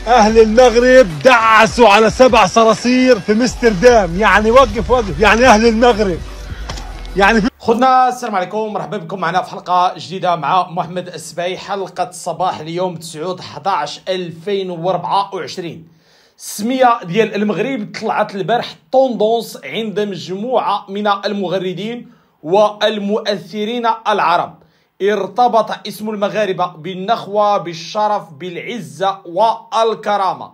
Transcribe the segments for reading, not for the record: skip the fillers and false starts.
اهل المغرب دعسوا على 7 صراصير في امستردام، يعني وقف يعني اهل المغرب يعني. خدنا السلام عليكم، مرحبا بكم معنا في حلقه جديده مع محمد السباعي. حلقه صباح اليوم 9/11/2024. السميه ديال المغرب طلعت البارح طوندونس عند مجموعه من المغردين والمؤثرين العرب. ارتبط اسم المغاربه بالنخوه، بالشرف، بالعزه والكرامه.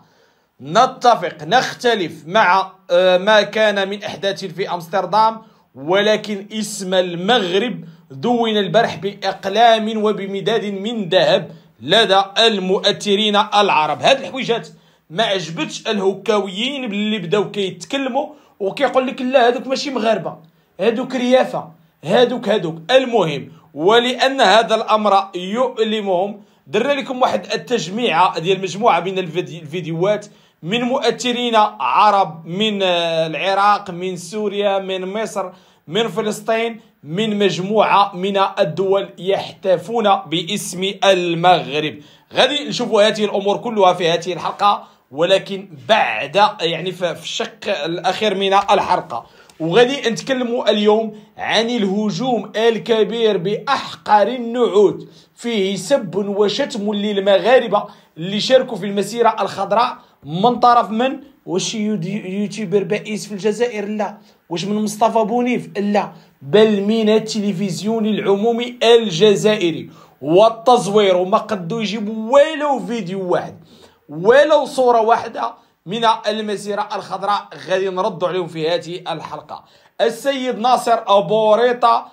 نتفق نختلف مع ما كان من احداث في امستردام، ولكن اسم المغرب دون البارح باقلام وبمداد من ذهب لدى المؤثرين العرب. هاد الحويجات ما عجبتش الهكاويين اللي بداو كيتكلموا وكيقول لك لا هادوك ماشي مغاربه، هادوك ريافه، هادوك المهم. ولان هذا الامر يؤلمهم درنا لكم واحد التجميعه ديال مجموعه من الفيديوهات من مؤثرين عرب من العراق، من سوريا، من مصر، من فلسطين، من مجموعه من الدول يحتفون باسم المغرب. غادي نشوفوا هذه الامور كلها في هذه الحلقه، ولكن بعد يعني في الشق الاخير من الحلقه. وغادي نتكلموا اليوم عن الهجوم الكبير باحقر النعوت، فيه سب وشتم للمغاربه اللي شاركوا في المسيره الخضراء من طرف من؟ واش يوتيوبر بائس في الجزائر؟ لا. واش من مصطفى بونيف؟ لا، بل من التلفزيون العمومي الجزائري. والتزوير وما قدوا يجيبوا ولو فيديو واحد ولو صوره واحده من المسيره الخضراء. غادي نردوا عليهم في هذه الحلقه. السيد ناصر أبوريطة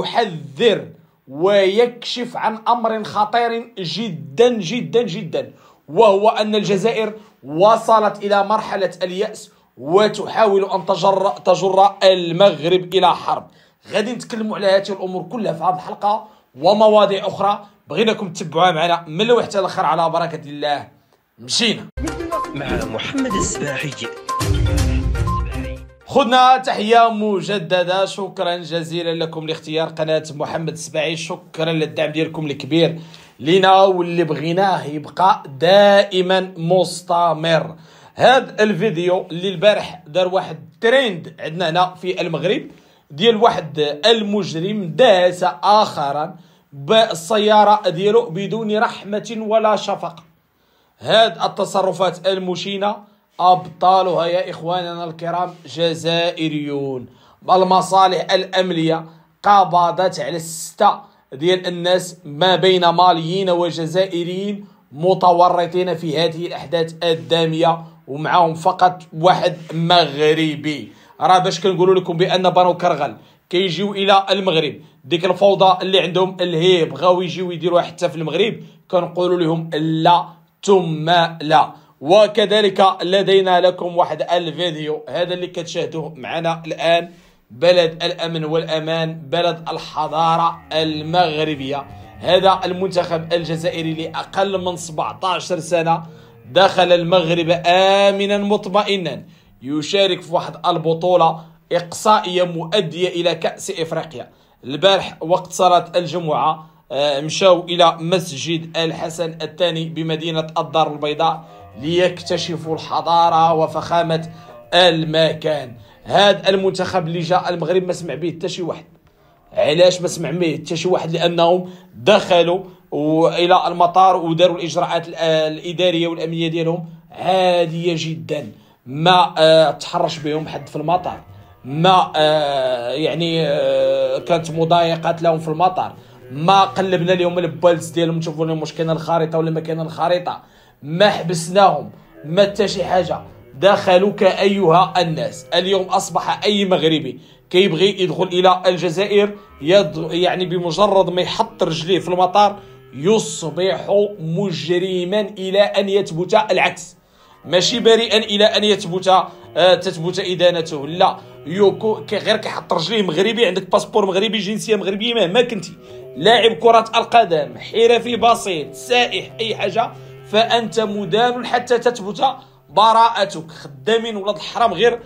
يحذر ويكشف عن امر خطير جدا جدا جدا، وهو ان الجزائر وصلت الى مرحله اليأس وتحاول ان تجر المغرب الى حرب. غادي نتكلموا على هذه الامور كلها في هذه الحلقه ومواضيع اخرى بغيناكم تتبعوها معنا من الاول حتى الاخر على بركه الله. مشينا مع محمد السباعي. خذنا تحية مجددة، شكرا جزيلا لكم لاختيار قناة محمد السباعي، شكرا للدعم ديالكم الكبير لنا واللي بغيناه يبقى دائما مستمر. هذا الفيديو اللي البارح دار واحد ترند عندنا هنا في المغرب ديال واحد المجرم داس آخرا بالسيارة ديالو بدون رحمة ولا شفقة. هاد التصرفات المشينة أبطالها يا إخواننا الكرام جزائريون. المصالح الأمنية قبضت على 6 ديال الناس ما بين ماليين وجزائريين متورطين في هذه الأحداث الدامية، ومعهم فقط واحد مغربي. راه باش كنقولوا لكم بأن بنو كرغل كيجيو إلى المغرب، ديك الفوضى اللي عندهم اللي بغاو يجيو يديروها حتى في المغرب كنقولوا لهم لا ثم لا. وكذلك لدينا لكم واحد الفيديو هذا اللي كتشاهدوه معنا الآن، بلد الأمن والأمان، بلد الحضارة المغربية. هذا المنتخب الجزائري لأقل من 17 سنة دخل المغرب آمنا مطمئنا يشارك في واحد البطولة إقصائية مؤدية إلى كأس إفريقيا. البارح وقت صلاة الجمعة مشاو إلى مسجد الحسن الثاني بمدينة الدار البيضاء ليكتشفوا الحضارة وفخامة المكان. هذا المنتخب اللي جاء المغرب ما سمع به حتى شي واحد. علاش ما سمع به حتى شي واحد؟ لأنهم دخلوا إلى المطار وداروا الإجراءات الإدارية والأمنية ديالهم عادية جدا، ما تحرش بهم حد في المطار، ما يعني كانت مضايقات لهم في المطار، ما قلبنا لهم البالز ديالهم نشوفوا لهم واش كاينه الخريطه ولا ما كاينه الخريطه، ما حبسناهم، ما حتى شي حاجه. دخلوا كأيها الناس. اليوم اصبح اي مغربي كيبغي يدخل الى الجزائر يعني بمجرد ما يحط رجليه في المطار يصبح مجرما الى ان يثبت العكس، ماشي بريئا الى ان تثبت ادانته. لا، غير كيحط رجليه مغربي، عندك باسبور مغربي، جنسيه مغربيه، مهما كنتي لاعب كره القدم، حرفي بسيط، سائح، اي حاجه، فانت مدان حتى تثبت براءتك. خدامين ولاد الحرام غير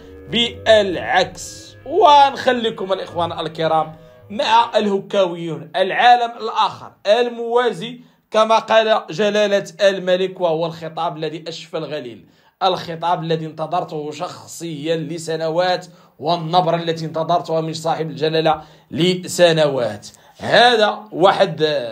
بالعكس. ونخليكم الاخوان الكرام مع الهكاويون. العالم الاخر الموازي كما قال جلالة الملك، وهو الخطاب الذي أشفى الغليل، الخطاب الذي انتظرته شخصيا لسنوات، والنبرة التي انتظرتها من صاحب الجلالة لسنوات. هذا واحد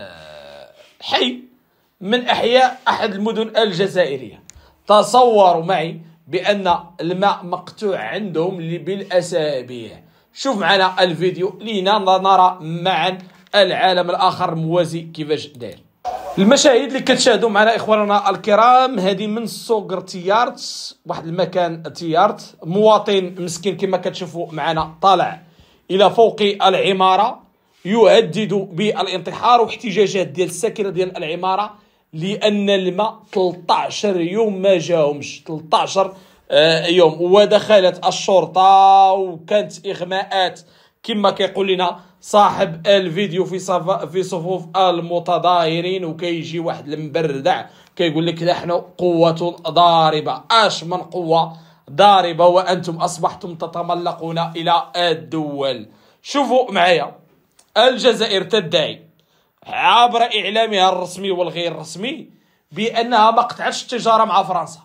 حي من أحياء أحد المدن الجزائرية. تصوروا معي بأن الماء مقطوع عندهم بالأسابيع. شوف معنا الفيديو لنرى معا العالم الآخر الموازي كيفاش داير. المشاهد اللي كتشاهدوا معنا إخواننا الكرام، هذه من سوق تيارت، واحد المكان تيارت، مواطن مسكين كما كتشوفوا معنا طالع إلى فوق العمارة يهدد بالانتحار، واحتجاجات ديال الساكنة ديال العمارة لأن الماء 13 يوم ما جاهمش، 13 يوم. ودخلت الشرطة وكانت إغماءات كما كيقول لنا صاحب الفيديو في صفوف المتظاهرين، وكيجي واحد المبردع كيقول لك نحن قوة ضاربة. اش من قوة ضاربة وأنتم أصبحتم تتملقون إلى الدول. شوفوا معايا، الجزائر تدعي عبر إعلامها الرسمي والغير رسمي بأنها ما قطعتش التجارة مع فرنسا،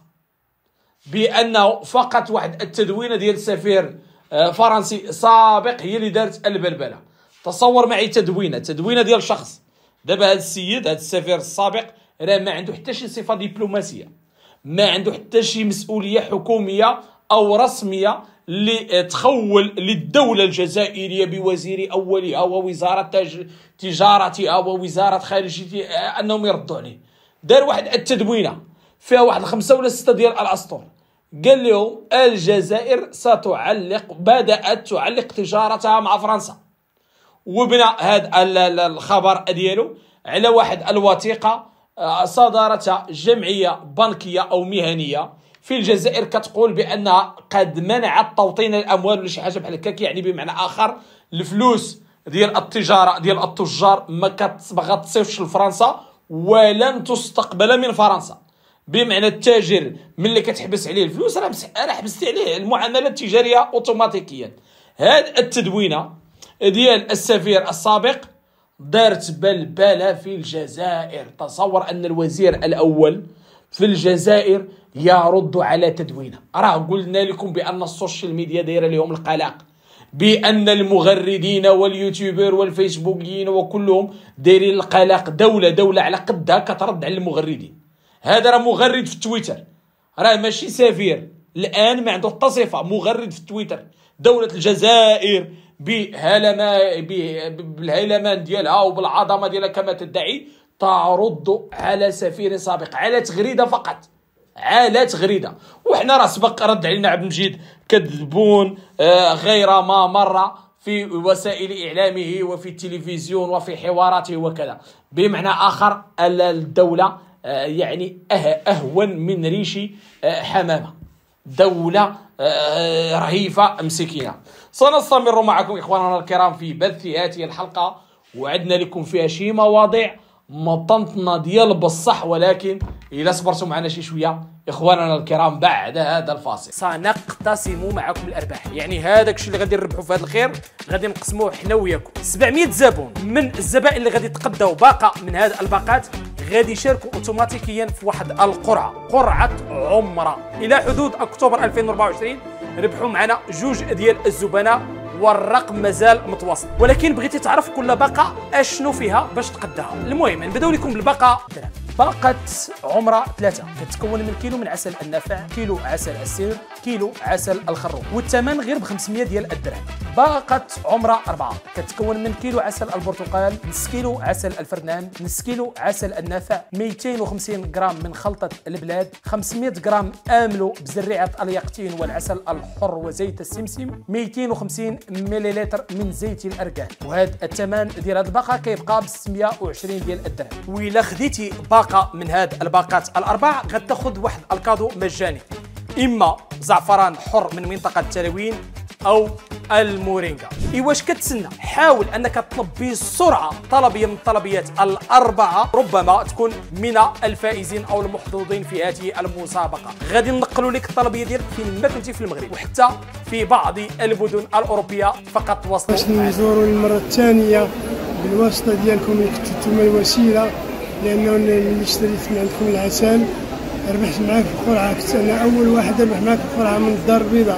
بأنه فقط واحد التدوينة ديال سفير فرنسي سابق هي اللي دارت البلبلة. تصور معي تدوينة ديال شخص. دابا هذا السيد، هذا السفير السابق، راه ما عنده حتى شي صفة دبلوماسية، ما عنده حتى شي مسؤولية حكومية أو رسمية اللي تخول للدولة الجزائرية بوزير أولها ووزارة تجارتها ووزارة خارجيتها أنهم يردوا عليه. دار واحد التدوينة فيها واحد 5 ولا 6 ديال الأسطر، قال لهم الجزائر بدأت تعلق تجارتها مع فرنسا، وبنى هذا الخبر ديالو على واحد الوثيقة صدرتها جمعية بنكية أو مهنية في الجزائر كتقول بأنها قد منعت توطين الأموال ولا شي حاجة بحال هكاك، يعني بمعنى آخر الفلوس ديال التجارة ديال التجار ما غتصيفطش لفرنسا ولن تستقبل من فرنسا. بمعنى التاجر ملي كتحبس عليه الفلوس راه حبستي عليه المعاملة التجارية اوتوماتيكيا. هاد التدوينة ديال السفير السابق دارت بلبلة في الجزائر. تصور أن الوزير الأول في الجزائر يرد على تدوينة. راه قلنا لكم بأن السوشيال ميديا دايره لهم القلق، بأن المغردين واليوتيوبر والفيسبوكيين وكلهم دايرين القلق. دولة على قدها كترد على المغردين. هذا راه مغرد في تويتر، راه ماشي سفير الآن، ما عنده حتى صفة، مغرد في تويتر. دولة الجزائر بالهيلمان ديالها وبالعظمة ديالها كما تدعي تعرض على سفير سابق على تغريدة فقط، على تغريدة. وحنا راه سبق رد علينا عبد المجيد كذبون غير ما مرة في وسائل إعلامه وفي التلفزيون وفي حواراته وكذا. بمعنى آخر الدولة يعني أهون من ريش حمامة، دولة رهيفة مسكينة. سنستمر معكم إخواننا الكرام في بث هذه الحلقة، وعدنا لكم فيها شي مواضيع مطنطنا ديال بصح، ولكن إلا صبرتوا معنا شي شوية إخواننا الكرام بعد هذا الفاصل سنقتسم معكم الأرباح. يعني هذاك الشيء اللي غادي نربحوا في هذا الخير غادي نقسموه حنا وياكم. 700 زبون من الزبائن اللي غادي يتقداو باقة من هذه الباقات غادي يشاركوا اوتوماتيكيا في واحد قرعة عمرة إلى حدود أكتوبر 2024. ربحوا معنا 2 ديال الزبناء والرقم مازال متواصل، ولكن بغيتي تعرف كل باقة اشنو فيها باش تقداها. المهم نبداو لكم بالباقة 3. باقة عمرة 3 كتكون من كيلو من عسل النافع، كيلو عسل السير، كيلو عسل الخروب، والثمن غير ب 500 ديال الدرهم. باقة عمرة 4 كتكون من كيلو عسل البرتقال، نص كيلو عسل الفرنان، نص كيلو عسل النافع، 250 غرام من خلطة البلاد، 500 غرام آملو بزريعة اليقطين والعسل الحر وزيت السمسم، 250 مليلتر من زيت الأركان. وهذا الثمن ديال هذه الباقة كيبقى ب 620 ديال الدرهم. وإلا خديتي باقة من هذه الباقات الأربع غتاخذ واحد الكادو مجاني، إما زعفران حر من منطقة تلاوين أو المورينغا. واش كتسنى؟ حاول انك تطلب بسرعه طلبيه من الطلبيات الاربعه، ربما تكون من الفائزين او المحظوظين في هذه المسابقه. غادي ننقلوا لك الطلبيه ديالك فين ما كنتي في المغرب وحتى في بعض المدن الاوروبيه. فقط تواصلوا باش نزوروا المره الثانيه بالواسطه ديالكم اللي كنتو نتوما الوسيله لانه اللي اشتريت من عندكم العسل ربحت معاك في القرعه، كنت انا اول واحد ربح معاك في القرعه من الدار البيضاء،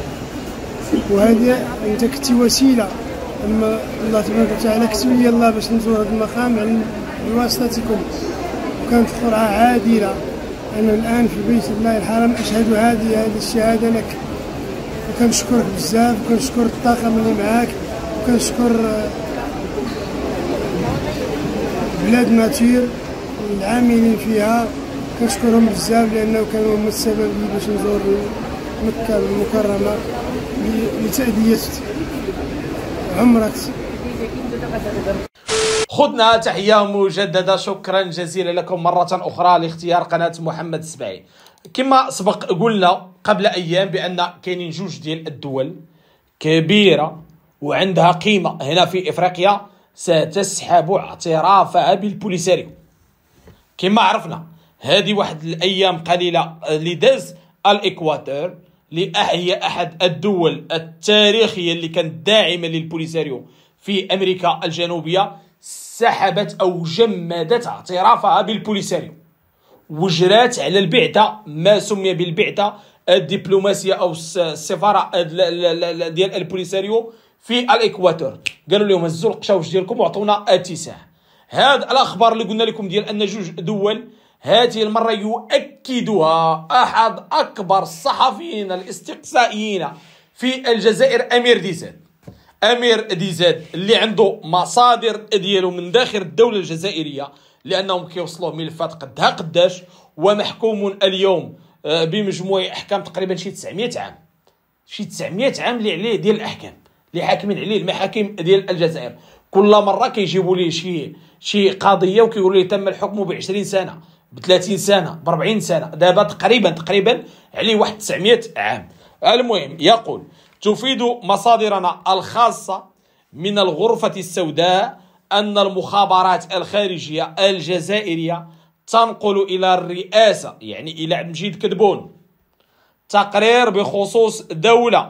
وهذه انت كنتي وسيله، اما الله تبارك وتعالى كتب لي الله باش نزور هذا المقام بواسطتكم، وكانت القرعه عادله. انا الان في بيت الله الحرام اشهد هذه الشهاده لك، وكنشكرك بزاف، وكنشكر الطاقم اللي معاك، وكنشكر بلاد ناتير العاملين فيها، كنشكرهم بزاف لانه كانوا هم السبب لي باش نزور مكه المكرمه لتأدية عمرك. خذنا تحية مجددة، شكرا جزيلا لكم مرة أخرى لاختيار قناة محمد السباعي. كما سبق قلنا قبل أيام بأن كاينين جوج ديال الدول كبيرة وعندها قيمة هنا في إفريقيا ستسحب اعترافها بالبوليساريو. كما عرفنا هذه واحد الأيام قليلة اللي داز الإكواتور هي أحد الدول التاريخية اللي كانت داعمة للبوليساريو في أمريكا الجنوبية، سحبت أو جمدت اعترافها بالبوليساريو، وجرات على البعثة ما سمي بالبعثة الدبلوماسية أو السفارة ديال البوليساريو في الإكواتور. قالوا لهم هزوا القشاوش ديالكم وعطونا اتساع. هذا الأخبار اللي قلنا لكم ديال أن جوج دول هذه المرة يؤكدها أحد أكبر الصحفيين الاستقصائيين في الجزائر، أمير ديزاد اللي عنده مصادر ديالو من داخل الدولة الجزائرية، لأنهم كيوصلوه ملفات قدها قداش، ومحكوم اليوم بمجموع أحكام تقريبا شي 900 عام، شي 900 عام اللي عليه ديال الأحكام اللي حاكمين عليه المحاكم ديال الجزائر. كل مرة كيجيبوا ليه شي قضية وكيقولوا ليه تم الحكم ب20 سنة، ب30 سنة، ب40 سنة، دابا تقريبا عليه واحد 900 عام. المهم يقول: تفيد مصادرنا الخاصة من الغرفة السوداء أن المخابرات الخارجية الجزائرية تنقل إلى الرئاسة، يعني إلى عبد المجيد كدبون، تقرير بخصوص دولة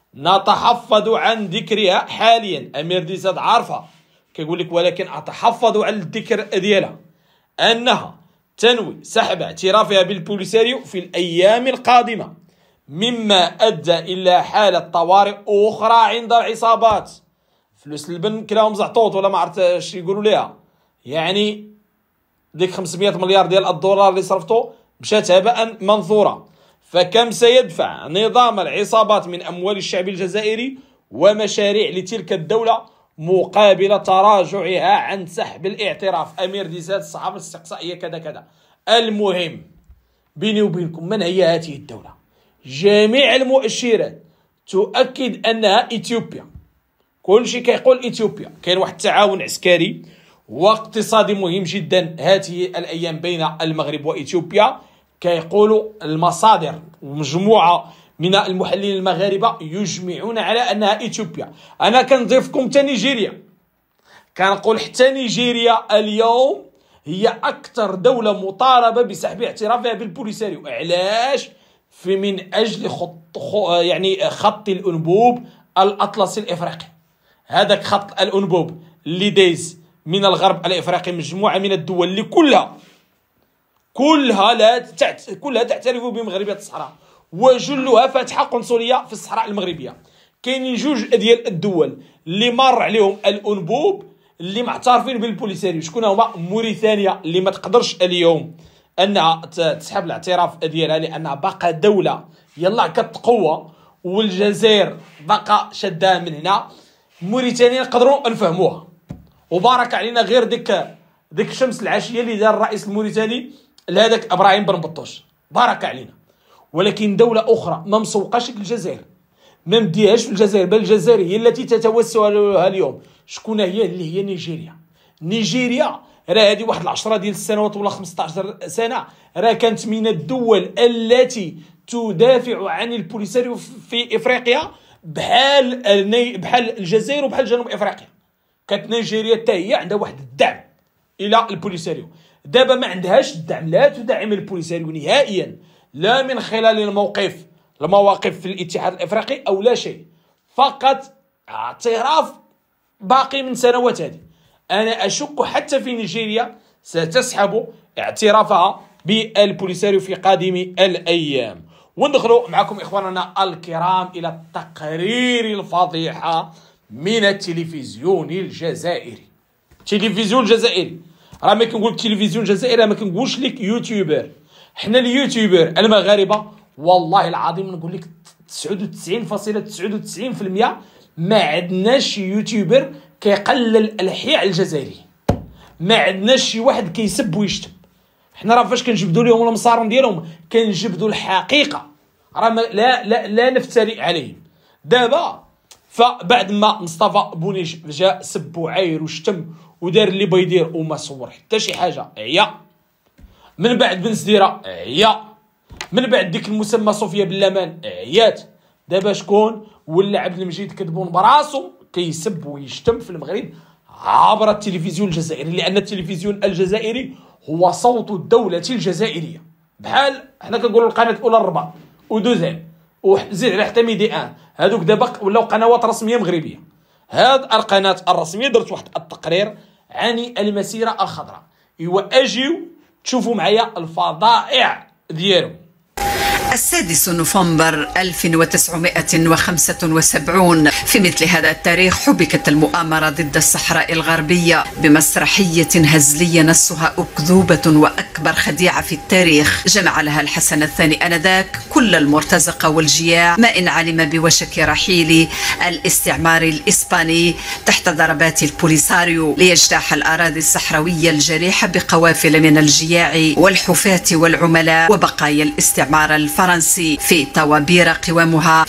نتحفظ عن ذكرها حاليا. أمير ديزاد عارفها، كيقول لك ولكن أتحفظ على الذكر ديالها، أنها تنوي سحب اعترافها بالبوليساريو في الأيام القادمة، مما أدى إلى حالة طوارئ أخرى عند العصابات. فلوس البنك لهم زعطوط ولا ما عرفت اش يقولوا ليها، يعني ديك 500 مليار ديال الدولار اللي صرفتو مشات هباء منثورة. فكم سيدفع نظام العصابات من أموال الشعب الجزائري ومشاريع لتلك الدولة مقابل تراجعها عن سحب الاعتراف؟ أمير ديزاد الصحافة الاستقصائية كذا كذا. المهم بيني وبينكم، من هي هذه الدولة؟ جميع المؤشرات تؤكد أنها إثيوبيا، كل شيء كيقول إثيوبيا. كاين واحد التعاون عسكري واقتصادي مهم جدا هذه الأيام بين المغرب وإثيوبيا، كيقولوا المصادر ومجموعة من المحللين المغاربة يجمعون على أنها إثيوبيا. أنا كنضيفكم حتى نيجيريا، كنقول حتى نيجيريا اليوم هي أكثر دولة مطالبة بسحب اعترافها بالبوليساريو. علاش؟ من أجل خط الأنبوب الأطلسي الإفريقي. هذاك خط الأنبوب اللي دايز من الغرب الإفريقي مجموعة من الدول اللي كلها تعترف بمغربية الصحراء، وجلها فاتحة قنصلية في الصحراء المغربية. كاينين جوج ديال الدول اللي مر عليهم الأنبوب اللي معترفين بالبوليساريو. شكون هما؟ موريتانيا اللي ما تقدرش اليوم انها تسحب الاعتراف ديالها لانها باقا دولة يلا كتقوى، والجزائر باقا شدها من هنا. موريتانيا نقدروا نفهموها، وبارك علينا غير ديك الشمس العاشية اللي دار الرئيس الموريتاني لهذاك ابراهيم بن بطوش، بارك علينا. ولكن دولة اخرى ما مسوقاش الجزائر، ما مديهاش في الجزائر، بل الجزائر هي التي تتوسل لها اليوم. شكون هي؟ اللي هي نيجيريا. راه هذه واحد 10 ديال السنوات ولا 15 سنة راه كانت من الدول التي تدافع عن البوليساريو في افريقيا، بحال الجزائر وبحال جنوب افريقيا. كانت نيجيريا حتى هي عندها واحد الدعم الى البوليساريو. دابا ما عندهاش الدعم، لا تدعم البوليساريو نهائيا، لا من خلال المواقف في الاتحاد الافريقي او لا شيء، فقط اعتراف باقي من سنوات هذه. انا اشك حتى في نيجيريا ستسحب اعترافها بالبوليساريو في قادم الأيام. وندخلوا معكم إخواننا الكرام إلى التقرير الفضيحة من التلفزيون الجزائري. التلفزيون الجزائري، راه ما كنقول التلفزيون الجزائري، ما كنقولش لك يوتيوبر. حنا اليوتيوبر المغاربه والله العظيم نقول لك 99.99% ما عندناش يوتيوبر كيقلل الاحياء الجزائري، ما عندناش شي واحد كيسب ويشتم. حنا راه فاش كنجبدوا لهم المصارم ديالهم كنجبدوا الحقيقه، راه لا نفتري عليهم. دابا فبعد ما مصطفى بونيش جا سب وعاير وشتم ودار اللي بغا يدير وما صور حتى شي حاجه، عيا. من بعد بن سديره عيا، من بعد ديك المسمى صوفيا باللامان عيات. دابا شكون ولا عبد المجيد كدبون براسو كيسب ويشتم في المغرب عبر التلفزيون الجزائري، لان التلفزيون الجزائري هو صوت الدوله الجزائريه. بحال حنا كنقولوا القناه الاولى الرباط ودوزيام وزيد على حتى ميدي ان، هذوك دابا ولاو قنوات رسميه مغربيه. هاد القناه الرسميه درت واحد التقرير عن المسيره الخضراء، ايوا اجيو تشوفوا معايا الفضائع ديالهم. 6 نوفمبر 1975 في مثل هذا التاريخ حبكت المؤامرة ضد الصحراء الغربية بمسرحية هزلية نصها أكذوبة وأكبر خديعة في التاريخ. جمع لها الحسن الثاني آنذاك كل المرتزقة والجياع، ما إن علم بوشك رحيل الاستعمار الإسباني تحت ضربات البوليساريو ليجتاح الأراضي الصحراوية الجريحة بقوافل من الجياع والحفاة والعملاء وبقايا الاستعمار الفرنسي في طوابير قوامها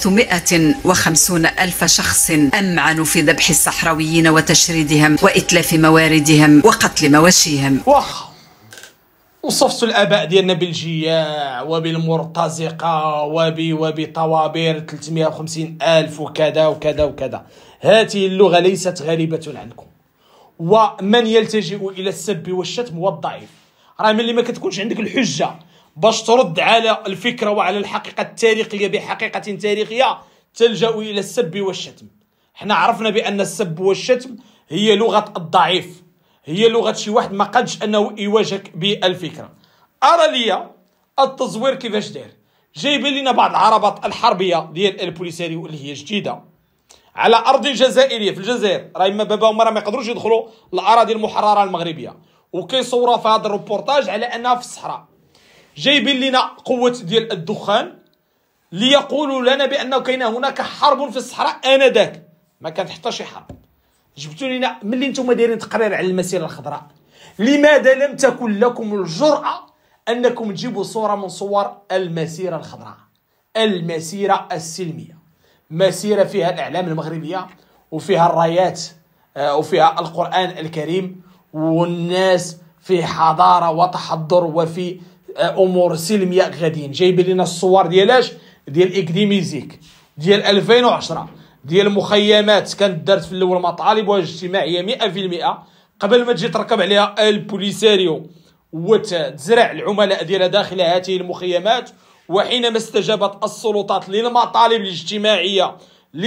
350 ألف شخص أمعنوا في ذبح الصحراويين وتشريدهم وإتلاف مواردهم وقتل مواشيهم. واخا وصفتوا الآباء ديالنا بالجياع وبالمرتزقة وبطوابير 350 ألف وكذا وكذا وكذا. هذه اللغة ليست غريبة عنكم. ومن يلتجئ إلى السب والشتم والضعيف، راه ملي ما كتكونش عندك الحجة باش ترد على الفكرة وعلى الحقيقة التاريخية بحقيقة تاريخية تلجأ إلى السب والشتم. حنا عرفنا بأن السب والشتم هي لغة الضعيف، هي لغة شي واحد ما قدش أنه يواجهك بالفكرة. أرى لي التزوير كيفاش داير، جايبين لنا بعض العربات الحربية ديال البوليساريو اللي هي جديدة على أرض جزائرية في الجزائر، راه إما باباهم راه ما يقدروش يدخلوا الأراضي المحررة المغربية، وكيصوروا في هذا الروبورتاج على أنها في الصحراء. جايبين لنا قوة ديال الدخان ليقولوا لنا بأنه كاين هناك حرب في الصحراء آنذاك. ما كانت حتى شي حرب. جبتوا لنا ملي نتوما دايرين تقرير على المسيرة الخضراء، لماذا لم تكن لكم الجرأة أنكم تجيبوا صورة من صور المسيرة الخضراء، المسيرة السلمية، مسيرة فيها الأعلام المغربية وفيها الرايات وفيها القرآن الكريم والناس في حضارة وتحضر وفي امور سلميه غاديين. جايبين لنا الصور ديالاش ديال اكديميزيك ديال 2010 ديال مخيمات كانت دارت في الاول مطالب اجتماعيه 100% قبل ما تجي تركب عليها البوليساريو وتزرع العملاء ديالها داخل هذه المخيمات. وحينما استجابت السلطات للمطالب الاجتماعيه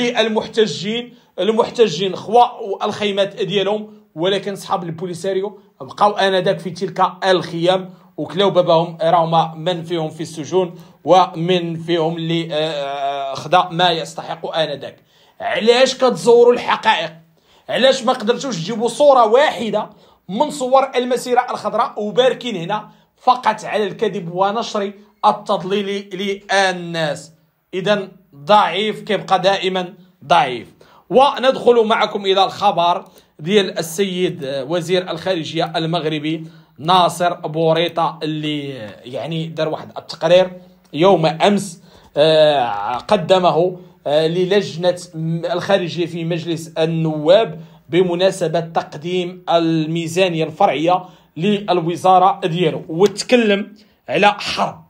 للمحتجين خواء الخيمات ديالهم، ولكن صحاب البوليساريو بقاو انذاك في تلك الخيام وكلاو باباهم، راهما من فيهم في السجون ومن فيهم اللي خدا ما يستحق آنذاك. علاش كتزوروا الحقائق؟ علاش ما قدرتوش تجيبوا صورة واحدة من صور المسيرة الخضراء وباركين هنا فقط على الكذب ونشر التضليل للناس؟ إذا ضعيف كيبقى دائما ضعيف. وندخل معكم إلى الخبر ديال السيد وزير الخارجية المغربي ناصر بوريطة، اللي يعني دار واحد التقرير يوم أمس قدمه للجنة الخارجية في مجلس النواب بمناسبة تقديم الميزانية الفرعية للوزارة ديالو، وتكلم على حرب،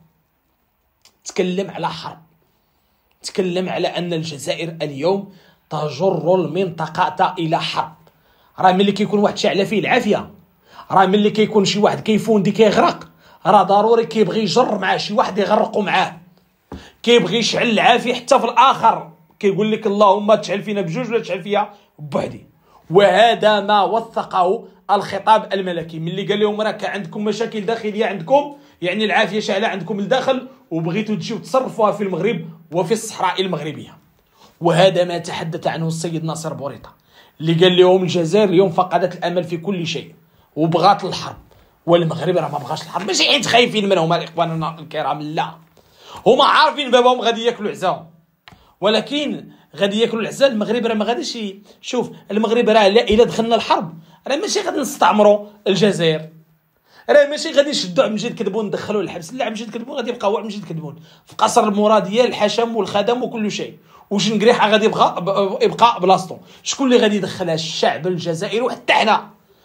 تكلم على أن الجزائر اليوم تجر المنطقة إلى حرب. راه ملي كيكون واحد شاعله فيه العافية، راه ملي كيكون شي واحد كيفوندي كيغرق، راه ضروري كيبغي يجر معاه شي واحد يغرقو معاه، كيبغي يشعل العافية حتى في الآخر كيقول لك اللهم تشعل فينا بجوج ولا تشعل فيا بوحدي. وهذا ما وثقه الخطاب الملكي، من اللي قال لهم راه كان عندكم مشاكل داخليه عندكم، يعني العافيه شاعله عندكم لداخل، وبغيتوا تجيو تصرفوها في المغرب وفي الصحراء المغربيه. وهذا ما تحدث عنه السيد ناصر بوريطه، اللي قال لهم الجزائر اليوم فقدت الامل في كل شيء وبغات الحرب، والمغرب راه ما بغاش الحرب، ماشي حيت خايفين منهم الاخوان الكرام، لا، هما عارفين باباهم غادي ياكلوا عزاهم، ولكن غادي ياكلوا العزا. المغرب راه ما غاديش شوف، المغرب راه الا دخلنا الحرب راه ماشي غادي نستعمروا الجزائر، راه ماشي غادي نشدوا عبد المجيد كدبون ندخلوه للحبس، لا، عبد المجيد كدبون غادي يبقى هو عبد المجيد كدبون في قصر المراديه، الحشم والخدم وكل شيء، وشنقريحه غادي يبقى بلاصتو. شكون اللي غادي يدخلها؟ الشعب الجزائري وحتى حنا،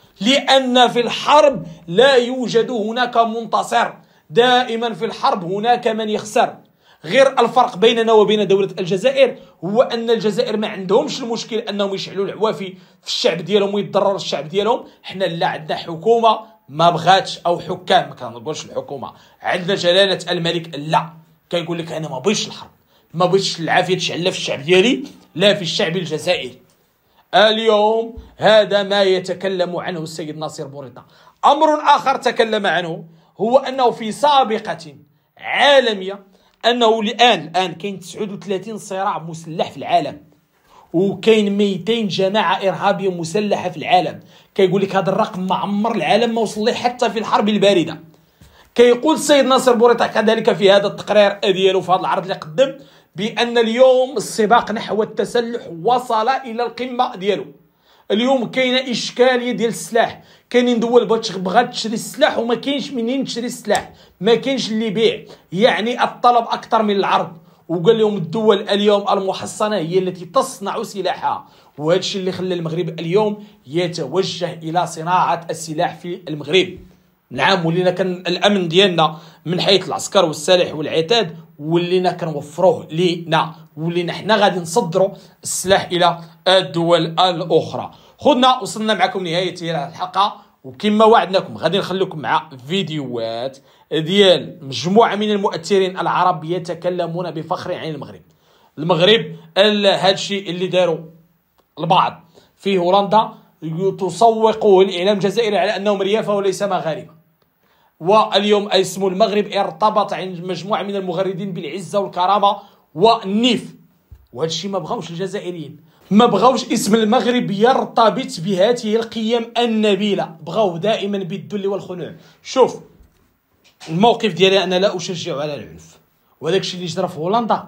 لان في الحرب لا يوجد هناك منتصر، دائما في الحرب هناك من يخسر. غير الفرق بيننا وبين دولة الجزائر هو أن الجزائر ما عندهمش المشكل أنهم يشعلوا العوافي في الشعب ديالهم ويتضرر الشعب ديالهم. حنا لا، عندنا حكومة ما بغاتش، أو حكام، ما كنقولش الحكومة، عندنا جلالة الملك لا، كيقول لك أنا ما بغيتش الحرب، ما بغيتش العافية تشعل لا في الشعب ديالي لا في الشعب الجزائري. اليوم هذا ما يتكلم عنه السيد ناصر بوريطة. أمر آخر تكلم عنه هو أنه في سابقة عالمية انه الان كاين 39 صراع مسلح في العالم، وكاين 200 جماعه ارهابيه مسلحه في العالم. كيقول لك هذا الرقم ما عمر العالم ما وصل ليه حتى في الحرب البارده. كيقول السيد ناصر بوريطة كذلك في هذا التقرير ديالو في هذا العرض اللي قدم بان اليوم السباق نحو التسلح وصل الى القمه ديالو. اليوم كاينه اشكاليه ديال السلاح، كاينين دول بغات تشري السلاح وما كاينش منين تشري السلاح، ما كاينش اللي يبيع، يعني الطلب اكثر من العرض. وقال لهم الدول اليوم المحصنه هي التي تصنع سلاحها، وهذا الشيء اللي خلى المغرب اليوم يتوجه الى صناعه السلاح في المغرب. نعم، ولينا كان الامن ديالنا من حيث العسكر والسلاح والعتاد ولينا كنوفروه لينا، ولينا حنا غادي نصدروا السلاح الى الدول الاخرى. خذنا وصلنا معكم نهايه هذه الحلقه، وكما وعدناكم غادي نخليكم مع فيديوهات ديال مجموعه من المؤثرين العرب يتكلمون بفخر عن المغرب. هذا الشيء اللي داروا البعض في هولندا تسوقه الاعلام الجزائري على انهم ريافه وليس مغاربه، واليوم اسم المغرب ارتبط عند مجموعه من المغردين بالعزه والكرامه والنيف، وهذا الشيء ما بغاوش الجزائريين، ما بغاوش اسم المغرب يرتبط بهذه القيم النبيله، بغاو دائما بالذل والخنوع. شوف الموقف ديالي، انا لا اشجع على العنف، وهذاك الشيء اللي جرى في هولندا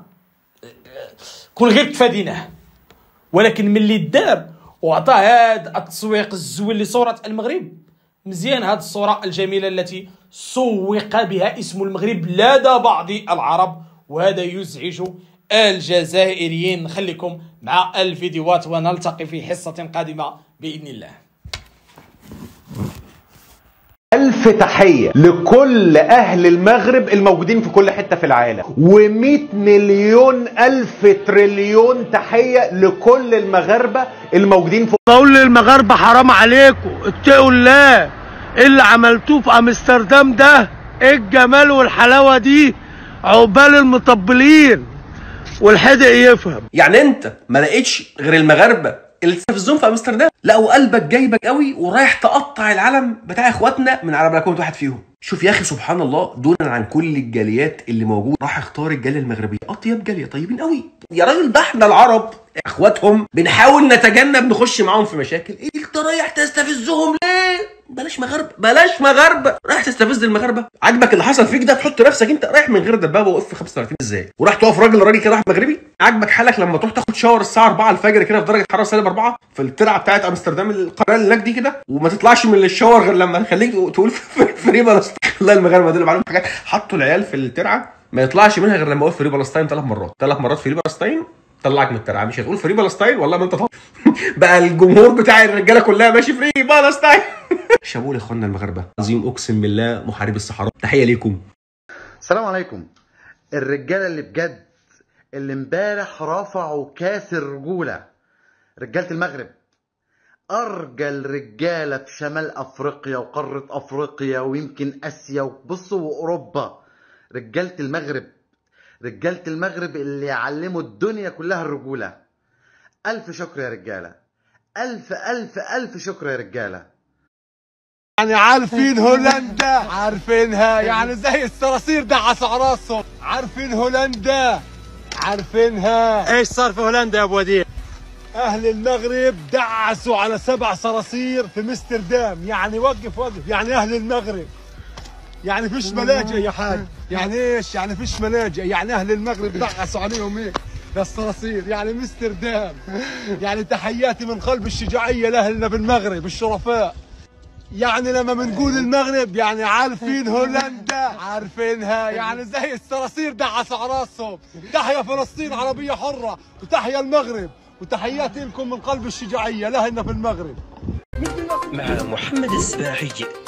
كون غير تفاديناه، ولكن ملي دار وعطى هذا التسويق الزوين لصوره المغرب، مزيان هذه الصوره الجميله التي سوق بها اسم المغرب لدى بعض العرب، وهذا يزعج الجزائريين. نخليكم مع الفيديوهات ونلتقي في حصة قادمة بإذن الله. ألف تحية لكل أهل المغرب الموجودين في كل حتة في العالم، و100 مليون ألف تريليون تحية لكل المغاربة الموجودين في. بقول للمغاربة حرام عليكم، اتقوا الله، اللي عملتوه في أمستردام ده ايه الجمال والحلاوة دي، عقبال المطبلين والحدق يفهم. يعني انت ما لقيتش غير المغاربه اللي تستفزهم في امستردام؟ لا، وقلبك جايبك قوي ورايح تقطع العلم بتاع اخواتنا من على بلكونه واحد فيهم. شوف يا اخي سبحان الله، دونا عن كل الجاليات اللي موجوده، راح اختار الجاليه المغربيه، اطيب جاليه، طيبين قوي يا راجل، ده احنا العرب اخواتهم بنحاول نتجنب نخش معاهم في مشاكل. ايه انت رايح تستفزهم ليه؟ بلاش مغاربه، بلاش مغاربه، رايح تستفز المغاربه؟ عاجبك اللي حصل فيك ده؟ تحط نفسك انت رايح من غير دبابه وقف في 35 ازاي، وراح تقف راجل كده راح مغربي؟ عاجبك حالك لما تروح تاخد شاور الساعه 4 الفجر كده في درجه حراره -4 في الترعه بتاعت امستردام القريه اللي هناك دي كده، وما تطلعش من الشاور غير لما نخليك تقول فري بالستاين؟ والله المغاربه دول معلومه حاجات، حطوا العيال في الترعه ما يطلعش منها غير لما اقول فري بالستاين 3 مرات فري بالستاين طلعك من الترعه، مش هتقول فري بالستاين والله ما انت طالع. بقى الجمهور بتاع الرجاله كلها ماشي فري بالستاين. شابوه لاخواننا المغاربه، عظيم اقسم بالله، محاربي الصحراء، تحيه ليكم. السلام عليكم. الرجاله اللي بجد اللي امبارح رفعوا كاس الرجوله، رجاله المغرب، ارجل رجاله في شمال افريقيا وقاره افريقيا ويمكن اسيا وبصوا واوروبا، رجاله المغرب، رجاله المغرب اللي يعلموا الدنيا كلها الرجوله. الف شكر يا رجاله، ألف ألف ألف شكر يا رجالة. يعني عارفين هولندا، عارفينها، يعني زي الصراصير دعسوا على راسهم. عارفين هولندا، عارفينها. ايش صار في هولندا يا ابو وديع؟ اهل المغرب دعسوا على 7 صراصير في امستردام. يعني وقف يعني اهل المغرب يعني فيش ملاجئ يا حاج. يعني ايش يعني فيش ملاجئ؟ يعني اهل المغرب دعسوا عليهم ايه للصراصير. يعني امستردام. يعني تحياتي من قلب الشجاعيه لاهلنا بالمغرب الشرفاء. يعني لما بنقول المغرب يعني عارفين هولندا، عارفينها، يعني زي الصراصير دعسوا على راسهم. تحيا فلسطين عربيه حره، وتحيا المغرب، وتحياتي لكم من قلب الشجاعيه لاهلنا في المغرب. مع محمد السباعي.